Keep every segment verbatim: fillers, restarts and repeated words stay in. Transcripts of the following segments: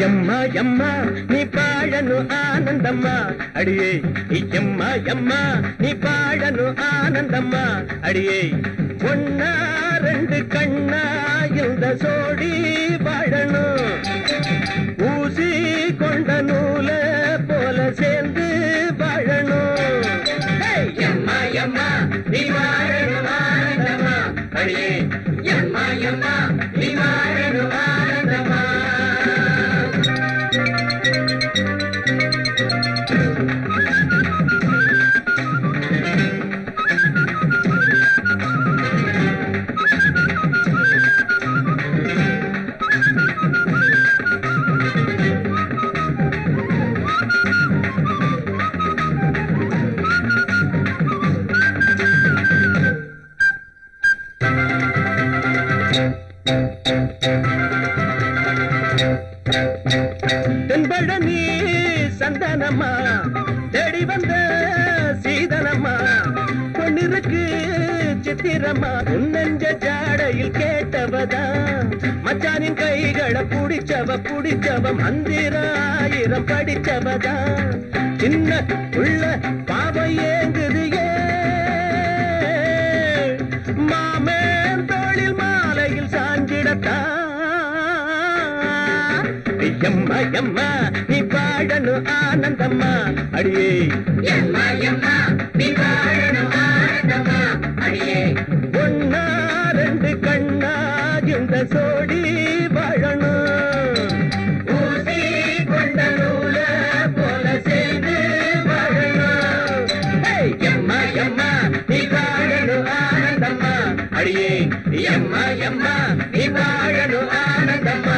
எம்மா எம்மா நீ பாழனு ஆனந்தம்மா அடியே எம்மா எம்மா நீ பாழனு ஆனந்தம்மா அடியே ஒன்னா ரெண்டு கண்ணா இந்த சோடி வாழணும் ஊசி கொண்ட நூல போல சேர்ந்து வாழணும் எம்மா எம்மா நீ வாழனு ஆனந்தம்மா அடியே எம்மா எம்மா நீ வாழனு ஆனந்தம்மா தென்பழனி சந்தனம்மா தேடி வந்த சீதனம்மா பொன்னிருக்கு சித்திரம்மா உன்னெஞ்ச ஜாடையில் கேட்டவதா மச்சானின் கைகளை புடிச்சவ புடிச்சவ மந்திராயிரம் படிச்சவதா சின்ன உள்ள பாவம் ஏங்குது ஏ மாமேன் தோளில் மாலையில் சாஞ்சிடத்தா எம்மா எம்மா நீ பாழனு ஆனந்தம்மா அடியே எம்மா எம்மா நீ பாழனு ஆனந்தம்மா அடியே ஒன்னா ரெண்டு கண்ணா இந்த சோடி வாழணும் ஊசி கொண்ட நூல போல சேர்ந்து வாழணும் எம்மா எம்மா நீ பாழனு ஆனந்தம்மா அடியே எம்மா எம்மா நீ பாழனு ஆனந்தம்மா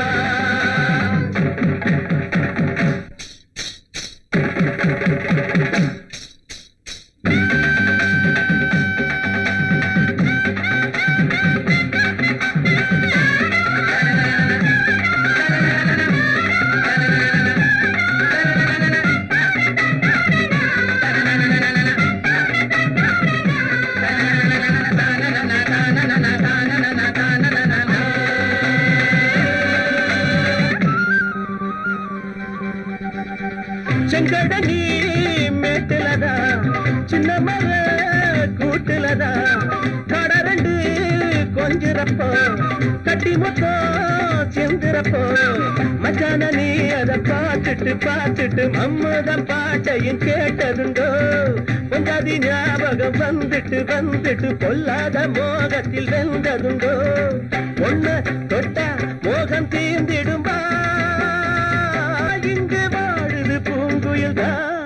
செங்கடனி மேட்டுலதா சின்ன மர கூட்டுலதா கடரண்டு கொஞ்சிறப்போ கட்டி மொத்தம் செந்திரப்போ மச்சான நீ அதை பார்த்துட்டு பார்த்துட்டு மம்மதம் பாட்டையும் கேட்டதுண்டோ பொங்காதி ஞாபகம் வந்துட்டு வந்துட்டு பொல்லாத மோகத்தில் வெந்ததுண்டோ ஒண்ணு தொட்டா மோகம் தீர்ந்திடும்பா இங்கு வாழுது பூங்குயில்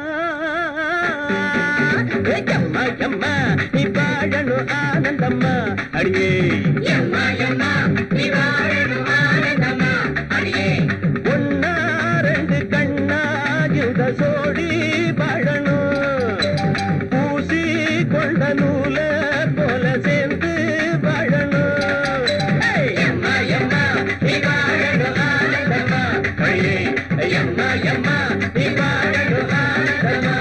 எம்மா எம்மா நீ வாழனு ஆனந்தம்மா அடியே எம்மா எம்மா நீ வாழனு ஆனந்தம்மா அடியே ஒன்னா ரெண்டு கண்ணா இந்த சோடி வாழணும் ஊசி கொண்ட நூல போல சேர்ந்து வாழணும் எம்மா எம்மா நீ வாழனு ஆனந்தம்மா அடியே எம்மா எம்மா நீ வாழனு ஆனந்தம்மா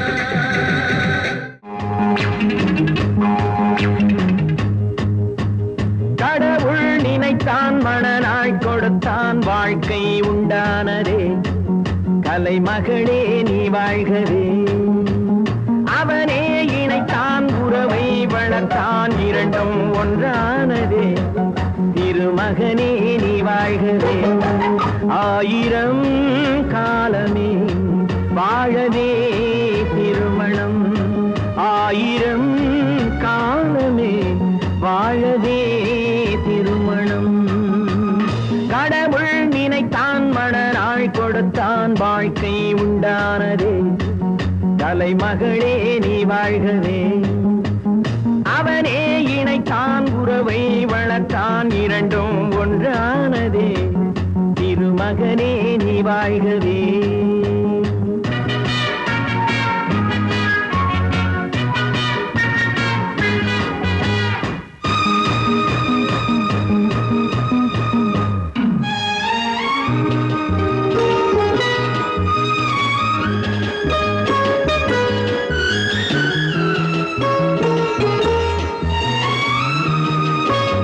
கடவுள் நினைத்தான் மணலாய் கொடுத்தான் வாழ்க்கை உண்டானதே கலைமகளே நீ வாழ்கவே அவனே இணைத்தான் உறவை வளர்த்தான் இரண்டும் ஒன்றானதே திருமகனே நீ வாழ்கவே ஆயிரம் காலமே வாழவே திருமணம் ஆயிரம் காலமே வாழவே திருமணம் கடவுள் நினைத்தான் மணலாய் கொடுத்தான் வாழ்க்கை உண்டானதே கலைமகளே நீ வாழ்கவே அவனே இணைத்தான் உறவை வளர்த்தான் இரண்டும் ஒன்றானதே திருமகனே நீ வாழ்கவே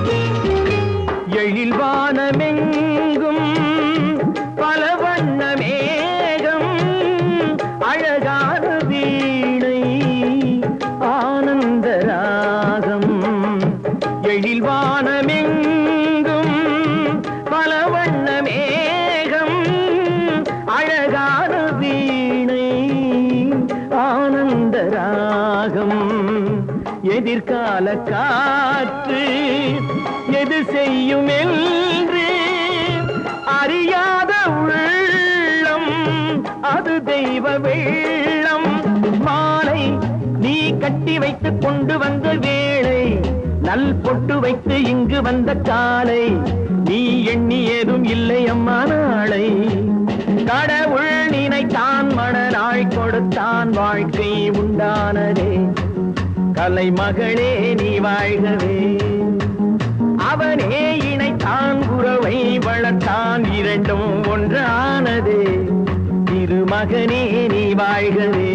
எழில் வானமெங்கும் பல வண்ணமே எதிர்கால காற்று எது செய்யும் என்று அறியாத உள்ளம் அது தெய்வ வெள்ளம். மாலை நீ கட்டி வைத்துக் கொண்டு வந்த வேளை, நல் பொட்டு வைத்து இங்கு வந்த காலை, நீ எண்ணி ஏதும் இல்லை அம்மா நாளை. கடவுள் நினைத்தான் மணநாள் கொடுத்தான் வாழ்க்கை உண்டானதே. கலைமகளே நீ வாழ்கவே. அவனே இணைத்தான் உறவை வளர்த்தான் இரண்டும் ஒன்றானதே. திருமகனே நீ வாழ்கவே.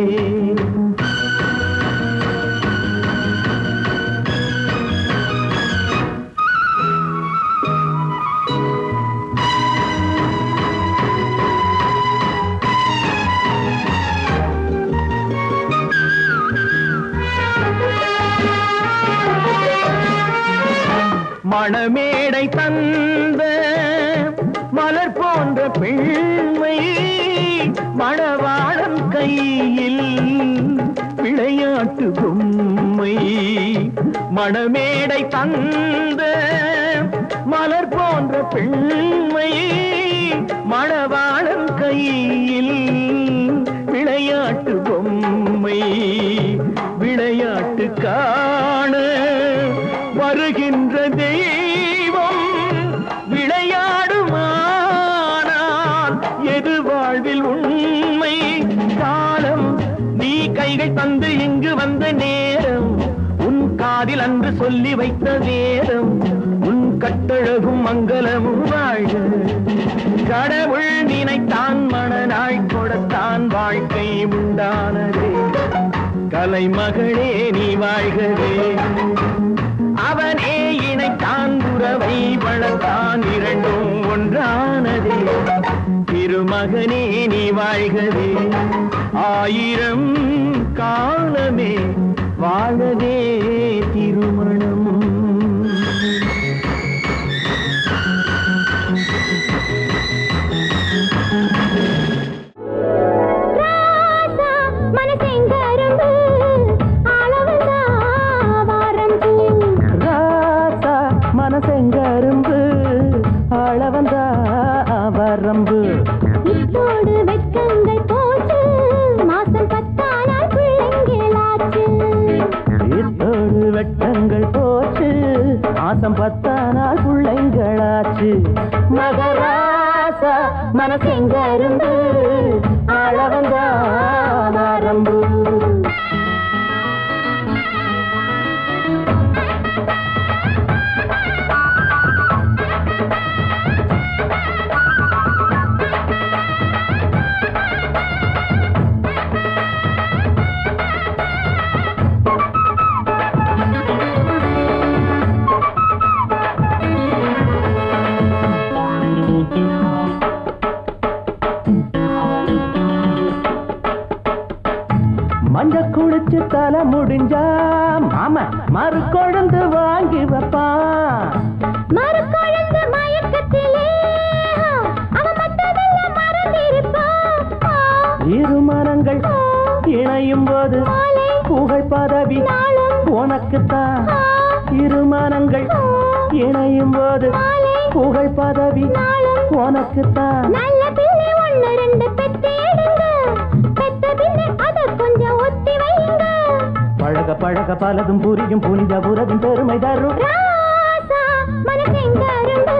மணமேடை தந்த மலர் போன்ற பெண்மை, மணவாளன் கையில் விளையாட்டு பொம்மை. மணமேடை தந்த மலர் போன்ற பெண்மை, மணவாளன் கையில் விளையாட்டு பொம்மை. விளையாட்டு காண வருகின்ற தெய்வம் விளையாடுமானால் எது வாழ்வில் உண்மை. காலம் நீ கைகள் தந்து இங்கு வந்த நேரம், உன் காதில் அன்று சொல்லி வைத்த வேதம், உன் கட்டழகும் மங்களமும் வாழ்க. கடவுள் நினைத்தான் மணநாள் கொடுத்தான் வாழ்க்கை உண்டானதே. கலைமகளே நீ வாழ்கவே. அவனே இணைத்தான் உறவை வளர்த்தான் இரண்டும் ஒன்றானதே. திருமகனே நீ வாழ்கவே. ஆயிரம் காலமே வாழவே திருமணம். செங்கரும்பு ஆள வந்தா வரம்பு. இப்போது வெட்கங்கள் போச்சு, மாசம் பத்தானால் பிள்ளைங்களாச்சு. இப்போது வெட்கங்கள் போச்சு, மாசம் பத்தானால் பிள்ளைங்களாச்சு. மகராசா மனசெங்கரும்பு ஆள வந்தா வரம்பு. மஞ்ச குளிச்சு தலை முடிஞ்சா மாமா மறு கொழுந்து வாங்கி வைப்பான். மறு கொழுந்து மயக்கத்திலே அவன் மற்றதெல்லாம் மறந்திருப்பான். இரு மரங்கள் இணையும் போது புகழ் பதவி உனக்குத்தான். இரு மரங்கள் இணையும் போது புகழ் பதவி உனக்குத்தான். நல்ல பிள்ளை ஒண்ணு ரெண்டு பெற்றேடுங்க, பெத்த பிள்ளை அத கொஞ்சம் ஒத்தி வைங்க. பழக பழக பலதும் புரியும் புனித உறவின் பெருமை தரும். ராசா மனசெங்கரும்பு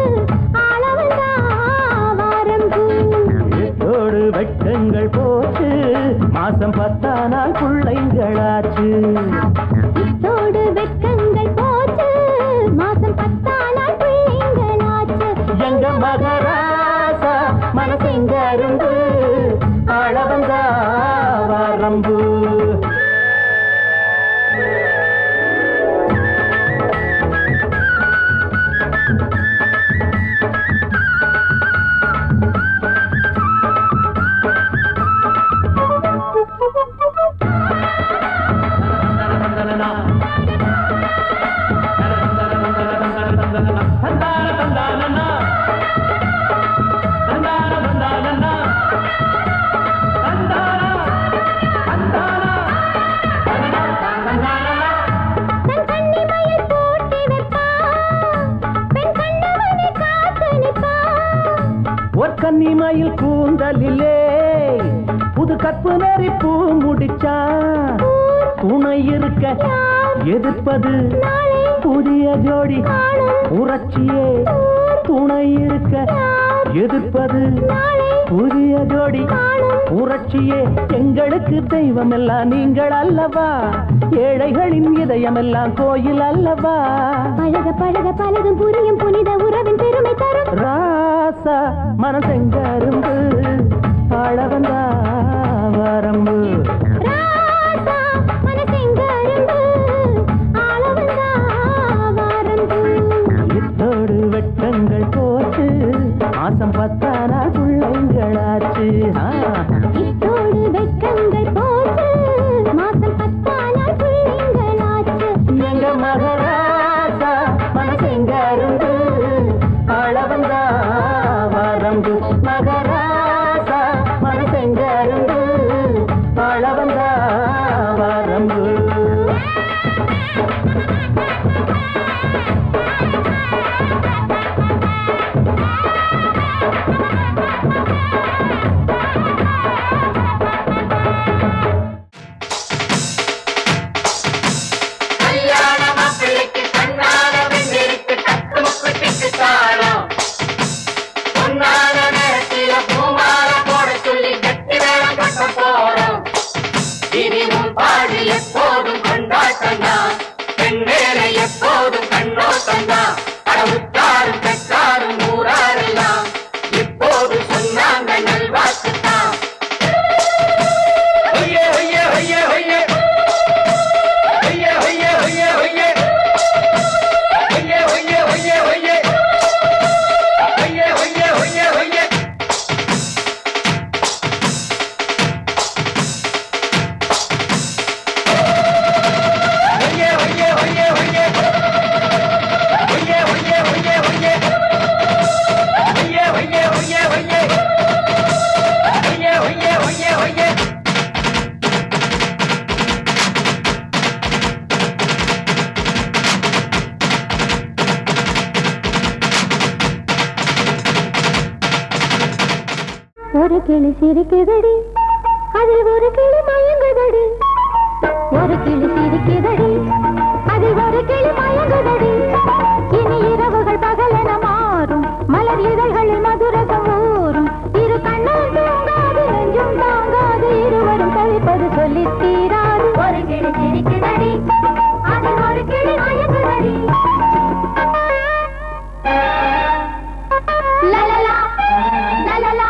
ஆள வந்தா வரம்பு. எத்தோடு வெட்கங்கள் போச்சு, மாசம் பத்தானால் பிள்ளைங்களாச்சு. இத்தோடு வெட்கங்கள் போச்சு, மாசம் பத்தானால் பிள்ளைங்களாச்சு. எங்க மகராசா மனசெங்கரும்பு ஆள வந்தா வரம்பு. அந்த கன்னிமயில் கூந்தலிலே புது கற்பு நெறி பூ முடிச்சா துணை இருக்க எதிர்ப்பது புதிய ஜோடி புரட்சியே துணை இருக்க எதிர்ப்பது புதிய ஜோடி புரட்சியே எங்களுக்கு தெய்வம் எல்லாம் நீங்கள் அல்லவா ஏழைகளின் இதயம் எல்லாம் கோயில் அல்லவா பழக பழக பழகும் புரியும் புனித உறவின் பெருமை தரும் ராசா மனசெங்கரும்பு ஆளவந்தா வரம்பு இத்தோடு வெட்டங்கள் போச்சு மாசம் பத்தானா பிள்ளைங்களாச்சு இத்தோடு வெட்டங்கள் போச்சு மாசம் பத்தானா பிள்ளைங்களாச்சு எங்க மகராசா மனசெங்கரும்பு ஆளவந்தா வரம்பு மகராசா மனசெங்கரும்பு ஆளவந்தா வரம்பு ஒரு கிளி சிரிக்குதடி அதில் ஒரு கிளி மயங்குதடி ஒரு கிளி சிரிக்குதடி அதில் ஒரு கிளி மயங்குதடி இனி இரவுகள் பகலென மாறும் மலர் இதழ்களில் மதுரசம் ஊறும் இரு கண்ணால் தூங்காது நெஞ்சும் தாங்காது இருவரும் தவிப்பது சொல்லி தீராது ஒரு கிளி சிரிக்குதடி அதில் ஒரு கிளி மயங்குதடி லலலா லலலா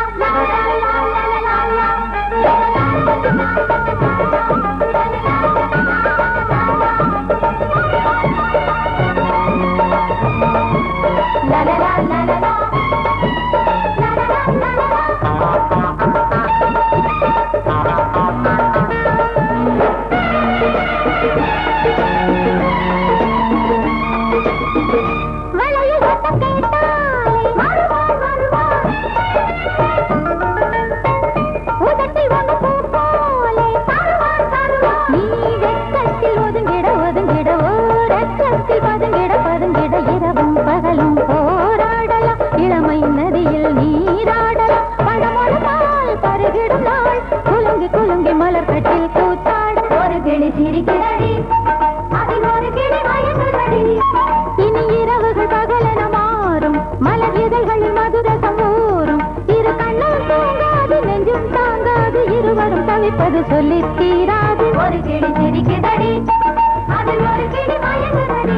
சொல்லி தீராது ஒரு கிளி சிரிக்குதடி அதில் ஒரு கிளி மயங்குதடி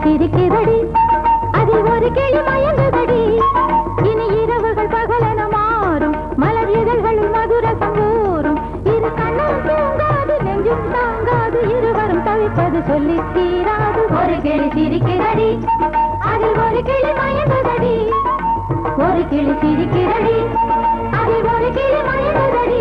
சிரிக்குதடி அதில் ஒரு கிளி மயங்குதடி இனி இரவுகள் பகலென மாறும் மலர் இதழ்களில் மதுரசம் ஊறும் இரு கண்ணும் தூங்காது நெஞ்சும் தாங்காது இருவரும் தவிப்பது சொல்லி தீராது ஒரு கிளி சிரிக்குதடி அதில் ஒரு கிளி மயங்குதடி ஒரு கிளி சிரிக்குதடி அதில் ஒரு கிளி மயங்குதடி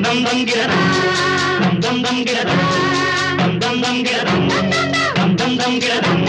தம் தம் கிடதம் தம் தம் தம் கிடதம் தம் தம் தம் கிடதம் தம் தம் தம் கிடதம்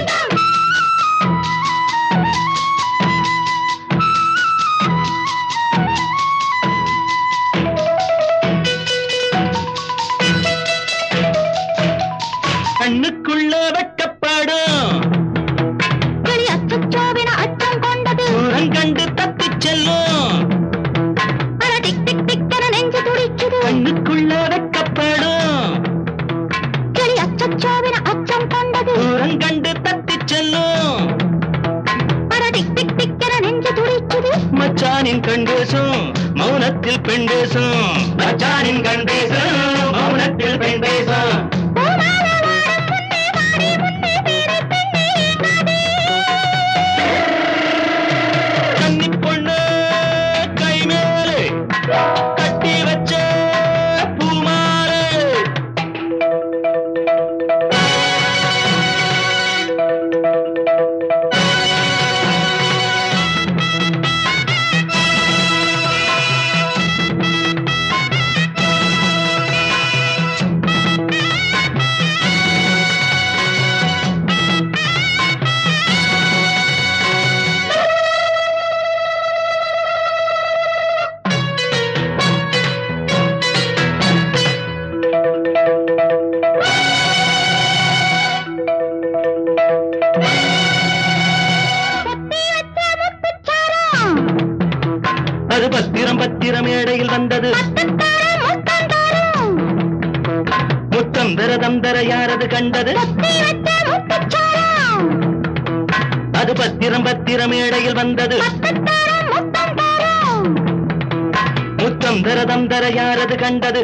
கண்ணுக்குள்ள வெட்டப்படும் கிளி அச்சச்சோவின அச்சம் கொண்டது கண்டு தப்பி செல்லும் அட டிக் டிக் டிக் என நெஞ்சு துடிக்குது கண்ணுக்குள்ள வெட்டப்படும் கிளி அச்சச்சோவின அச்சம் கொண்டது கண்டு தப்பி செல்லும் அட டிக் டிக் டிக் என நெஞ்சு துடிக்குது மச்சானின் கண் பேசும் மௌனத்தில் பெண் பேசும் மச்சானின் கண் பேசும் மௌனத்தில் பெண் பேசும் அது பத்திரம் பத்திரம் மேடையில் வந்தது முத்தம் தரதம் தர யாரது கண்டது அது பத்திரம் பத்திரம் மேடையில் வந்தது முத்தம் தரதம் தர யாரது கண்டது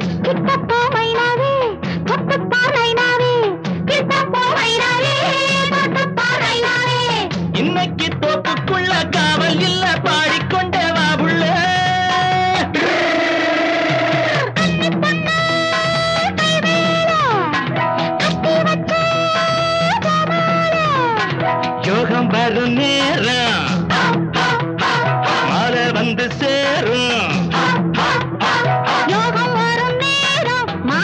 இன்னைக்கு தோப்புக்குள்ள காவல் இல்ல பாடிக்கொண்ட வாபுள்ள யோகம் வரும் நேரம் மாலை வந்து சேரும் யோகம் வரும் நேரம்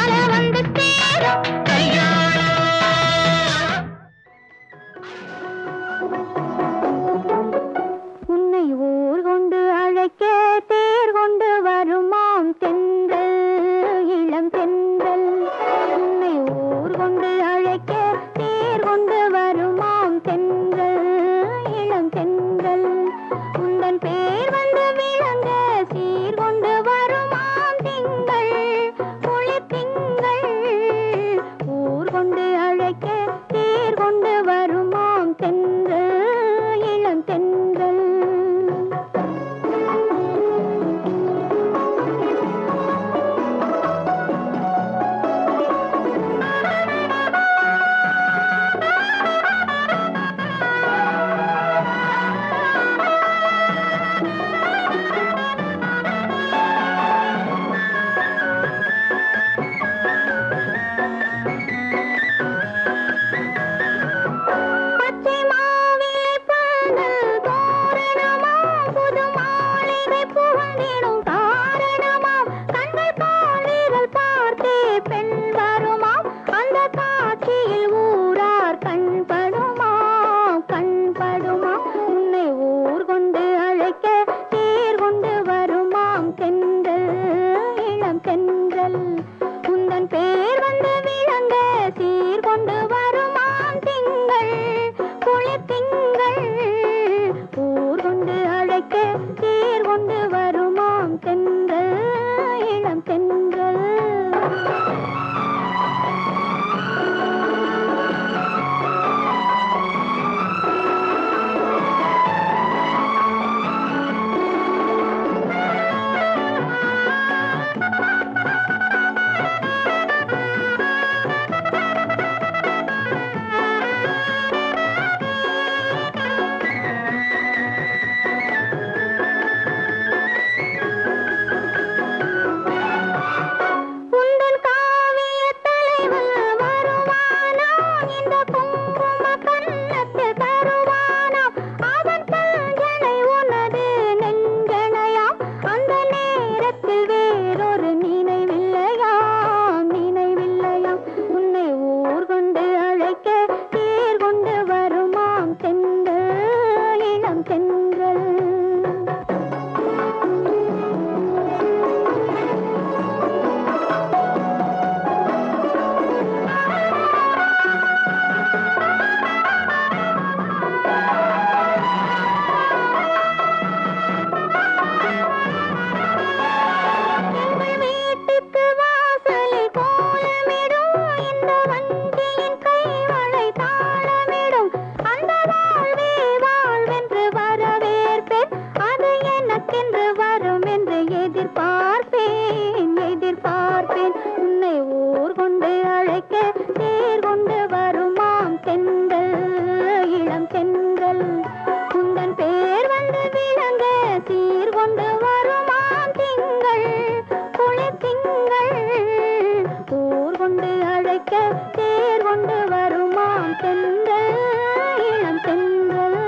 பார்ப்பேன் எதிர்பார்ப்பேன் உன்னை ஊர் கொண்டு அழைக்க தேர் கொண்டு வருமாம் தென்றல் இளம் தென்றல் உந்தன் பேர் வந்து விளங்க சீர் கொண்டு வருமாம் திங்கள் குளிர் திங்கள் ஊர் கொண்டு அழைக்க தேர் கொண்டு வருமாம் தென்றல் இளம் தென்றல்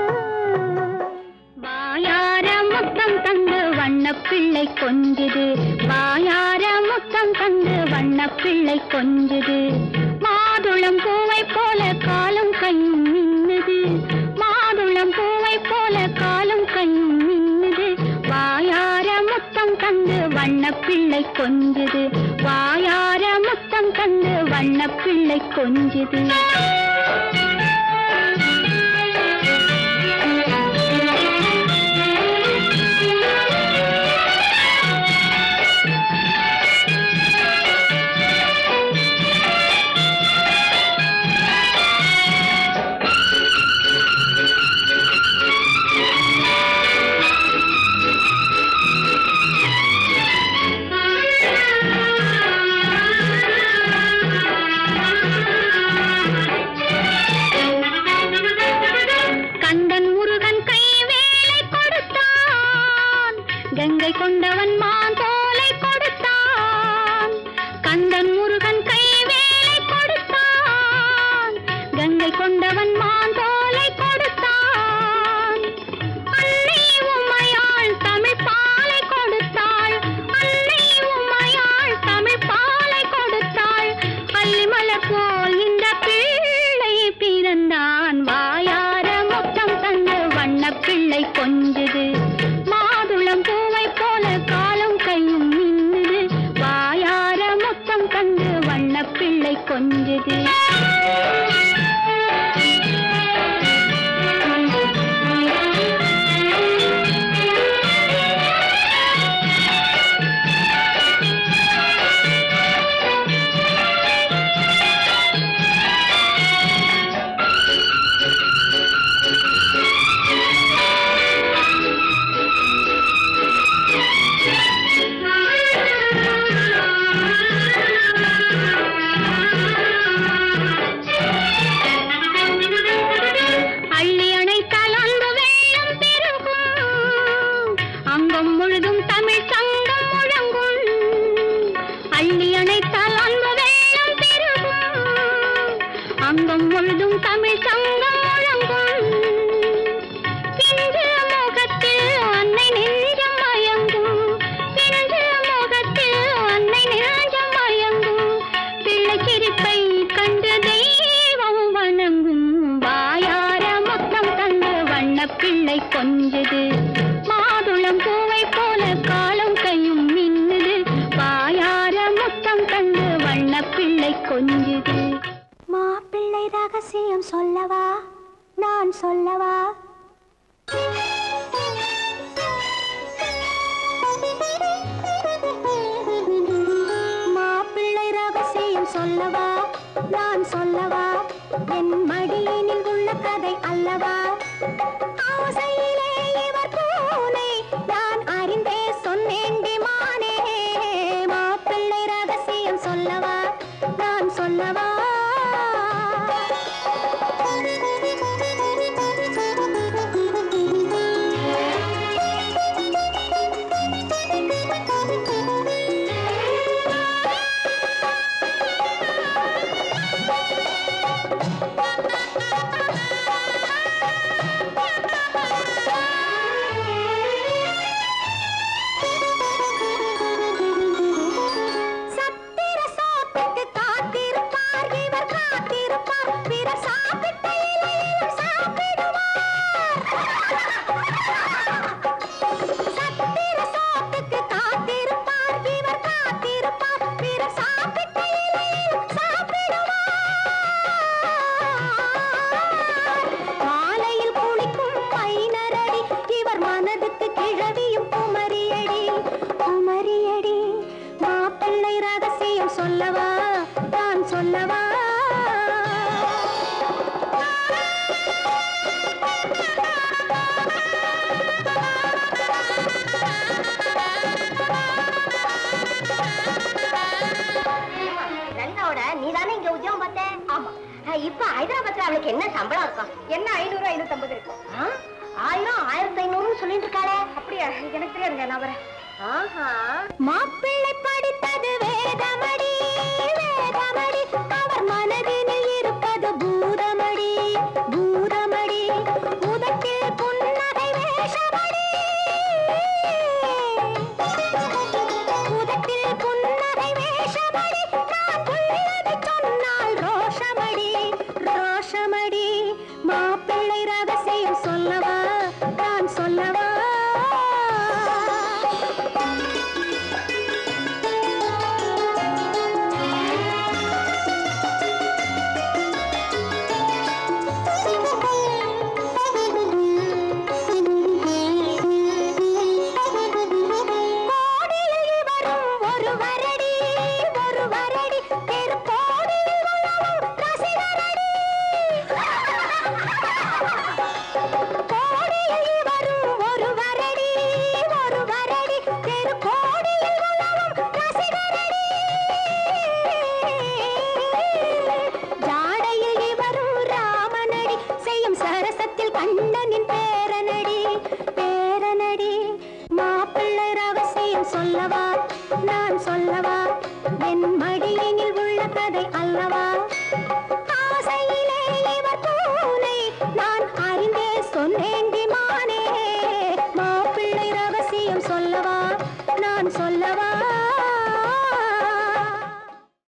வாயார முத்தம் தந்து வண்ணப்பிள்ளை கொஞ்சுது வாயார முத்தம் தந்து வண்ணப்பிள்ளை கொஞ்சுது மாதுளம் பூவை போல காலும் கையும் நின்னுது மாதுளம் பூவை போல காலும் கையும் நின்னுது வாயார முத்தம் தந்து வண்ணப்பிள்ளை கொஞ்சுது வாயார முத்தம் தந்து வண்ணப்பிள்ளை கொஞ்சுது கங்கை கொண்டவன் மான் தோலை கொடுத்தான் கந்தன் முருகன் கை வேலை கொடுத்தான் கங்கை கொண்டவன் மான் தோலை கொடுத்தான் அன்னை உமையாள் தமிழ் பாலை கொடுத்தாள் அன்னை உமையாள் தமிழ் பாலை கொடுத்தாள் அல்லிமலர் போல் இந்த பிள்ளை பிறந்தான் வாயார முத்தம் தந்து வண்ணப்பிள்ளை கொஞ்சுது மாதுளம் பூவை போல காலம் கையும் நின்னுது வாயார முத்தம் தந்து வண்ணப்பிள்ளை கொஞ்சுது அங்கம் முழுதும் தமிழ் சங்கம் முழங்கும் பிஞ்சு முகத்தில் அன்னை நெஞ்சம் மயங்கும் பிஞ்சு முகத்தில் அன்னை நெஞ்சம் மயங்கும் பிள்ளை சிரிப்பை கண்டு தெய்வம் வணங்கும் வாயார முத்தம் தந்து வண்ணப்பிள்ளை கொஞ்சுது மாதுளம் பூவை போல காலம் கையும் நின்னுது வாயார முத்தம் தந்து வண்ணப்பிள்ளை கொஞ்சுது மாப்பிள்ளை ரகசியம் சொல்லவா நான் சொல்லவா மாப்பிள்ளை ரகசியம் சொல்லவா நான் சொல்லவா என் மடியினில் உள்ள கதை அல்லவா ஆசையிலே இவர் பூனை நான் அறிந்தே சொன்னேண்டி மானே மாப்பிள்ளை ரகசியம் சொல்லவா நான் சொல்லவா சொல்லவா நான் சொல்லவா இப்ப ஹைதராபாத்ல அவளுக்கு என்ன சம்பளம் இருக்கும்? என்ன ஐநூறு ஐநூத்தி ஐம்பது இருக்கும். ஆயிரம் ஆயிரத்தி ஐநூறுன்னு சொல்லிட்டு இருக்காளே. அப்படியா? எனக்கு தெரியாதுங்க, நான் வரேன். மாப்பிள்ளை படித்தது வேதமடி வேதமடி, அவர் மனதினில் இருப்பது பூதமடி பூதமடி, உதட்டில் புன்னகை வேஷமடி உதட்டில் புன்னகை வேஷமடி, நான் உள்ளதை சொன்னால் ரோஷமடி ரோஷமடி. மாப்பிள்ளை ரகசியம் சொல்லவா நான் சொல்லவா? சொல்லவா நான் சொல்லவா? என் மடியினில் உள்ள கதை அல்லவா? ஆசையிலே